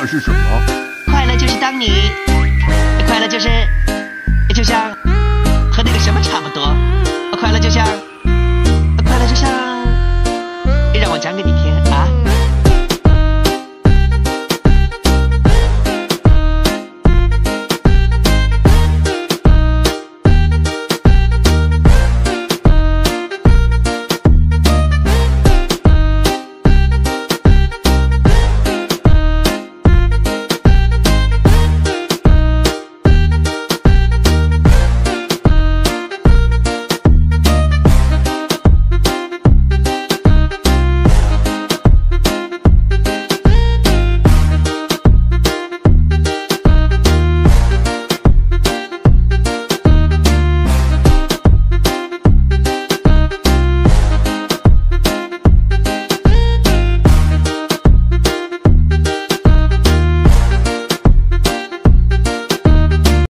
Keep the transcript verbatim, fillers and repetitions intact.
是什么？ 快乐就是当你，快乐就是就像和那个什么差不多，快乐就像快乐就像让我讲给你听。